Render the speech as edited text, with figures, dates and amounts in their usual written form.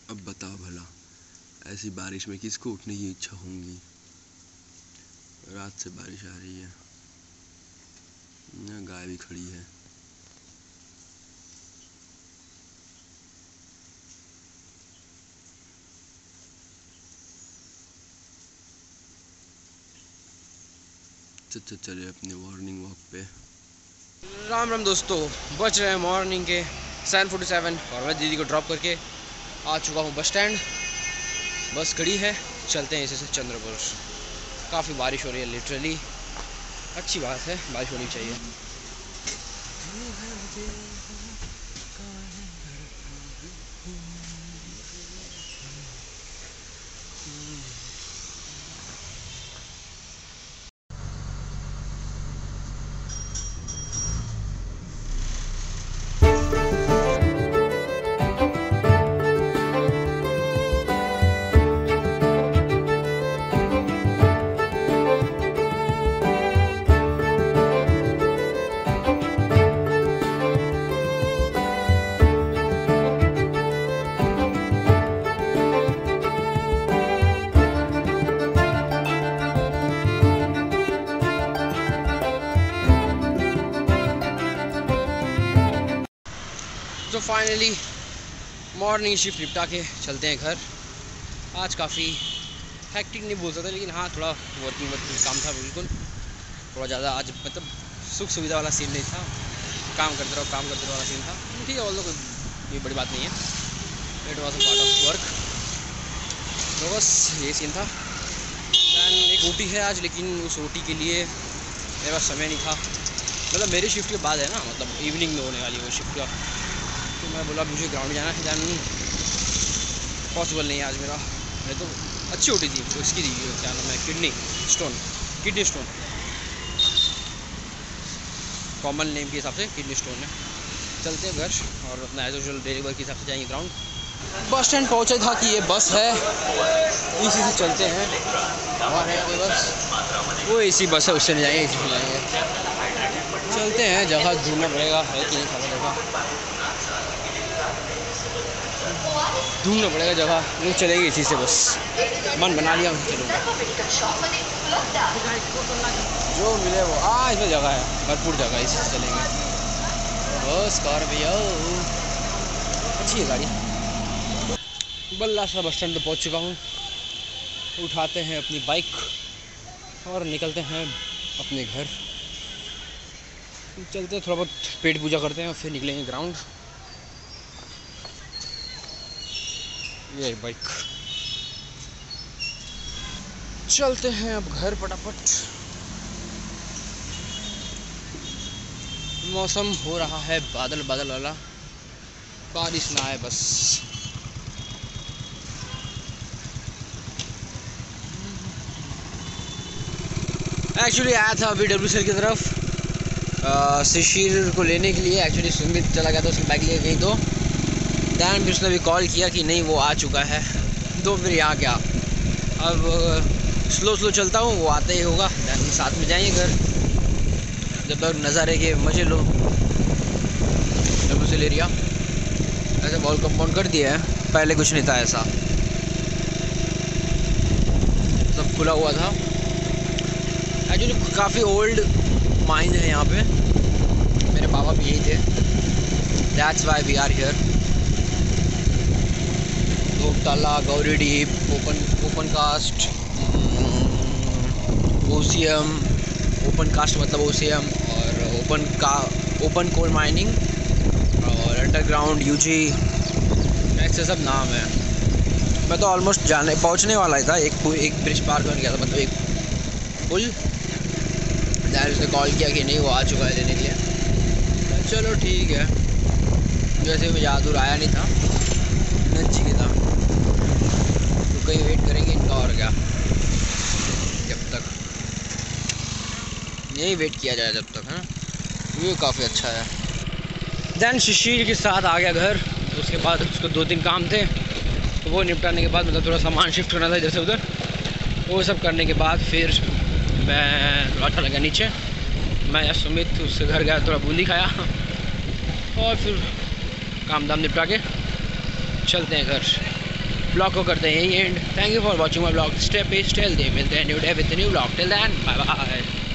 अब बताओ भला, ऐसी बारिश में किसको उठने की इच्छा होगी। रात से बारिश आ रही है, गाय भी खड़ी है। चले अपने मॉर्निंग वॉक पे। राम राम दोस्तों, बज रहे हैं मॉर्निंग के 7:47 और मैं दीदी को ड्रॉप करके आ चुका हूँ बस स्टैंड। बस खड़ी है, चलते हैं इसे से चंद्रपुर। काफ़ी बारिश हो रही है, लिटरली अच्छी बात है, बारिश होनी चाहिए। तो फाइनली मॉर्निंग शिफ्ट निपटा के चलते हैं घर। आज काफ़ी हैक्टिक नहीं बोल सकता, लेकिन हाँ थोड़ा वर्किंग काम था। बिल्कुल थोड़ा ज़्यादा आज मतलब सुख सुविधा वाला सीन नहीं था, काम करते रहो वाला सीन था। ठीक है, ऑल्दो कोई बड़ी बात नहीं है, it was a part of work. तो बस ये सीन था। दैन एक ओटी है आज, लेकिन उस ओटी के लिए मेरे पास समय नहीं था। मतलब मेरी शिफ्ट के बाद है ना, मतलब इवनिंग में होने वाली वो शिफ्ट का। तो मैं बोला मुझे ग्राउंड जाना है, दैन पॉसिबल नहीं है आज मेरा। मैं तो अच्छी ओटी थी, तो इसकी दी क्या नाम है, किडनी स्टोन कॉमन नेम के हिसाब से किडनी स्टोन है। चलते हैं घर और अपना एज यूजुअल डेली वर्क के हिसाब से जाएंगे ग्राउंड। बस स्टैंड पहुँचा था कि ये बस है, इसी से चलते हैं। और है कोई बस, वो एसी बस है, उससे नहीं जाएंगे, इसी से जाएंगे। चलते हैं, जगह ढूंढना पड़ेगा, है कि नहीं खबर जगह ढूंढना पड़ेगा जगह। नहीं चलेंगे इसी से, बस मन बना लिया उसी चलूँगा, जो मिले वो। इसमें जगह है, भरपूर जगह, इसी से चलेंगे। बस स्कॉर्पियो अच्छी है गाड़ी। बल्ला सा बस स्टैंड पे पहुँच चुका हूँ। उठाते हैं अपनी बाइक और निकलते हैं अपने घर। चलते हैं, थोड़ा बहुत पेट पूजा करते हैं और फिर निकलेंगे ग्राउंड। ये बाइक, चलते हैं अब घर फटाफट। मौसम हो रहा है बादल वाला, बारिश ना आए बस। एक्चुअली आया था अभी WCL की तरफ शिशिर को लेने के लिए। एक्चुअली सुमित चला गया था, उसकी बाइक लेके गई। तो दैन फिर उसने भी कॉल किया कि नहीं वो आ चुका है, तो फिर यहाँ क्या। अब स्लो चलता हूँ, वो आते ही होगा, दैन साथ में जाएंगे घर। जब तक नज़ारे के मजे लो। WCL एरिया ऐसे वॉल कंपाउंड कर दिया है, पहले कुछ नहीं था ऐसा, सब खुला हुआ था। एक्चुअली काफ़ी ओल्ड माइन है यहाँ पे, मेरे पापा भी यही थे, that's why we are here. Dhuptala, Gauri Deep, open cast, OCM, open cast मतलब OCM, और ओपन कोल माइनिंग और अंडरग्राउंड UG, ऐसे सब नाम है। मैं तो ऑलमोस्ट पहुँचने वाला ही था, एक ब्रिज पार कर गया था, मतलब एक पुल। दैन उसने कॉल किया कि नहीं वो आ चुका है लेने के लिए। चलो ठीक है, वैसे भी ज़्यादा दूर आया नहीं था, नज़दीक था, तो कहीं वेट करेंगे इनका और क्या, जब तक यही वेट किया जाए जब तक, है ये काफ़ी अच्छा है। दैन शिशिर के साथ आ गया घर। उसके बाद उसको 2-3 काम थे, तो वो निपटाने के बाद, मतलब थोड़ा सामान शिफ्ट करना था इधर से उधर, वो सब करने के बाद फिर मैं लौटा लगा नीचे। मैं या सुमित उससे घर गया, थोड़ा बूंदी खाया और फिर काम दाम निपटा के चलते हैं घर। ब्लॉग को करते हैं यही end. Thank you for watching my blog. स्टेप पे स्टेल दे मिलते हैं new day with new blog. Till then bye bye.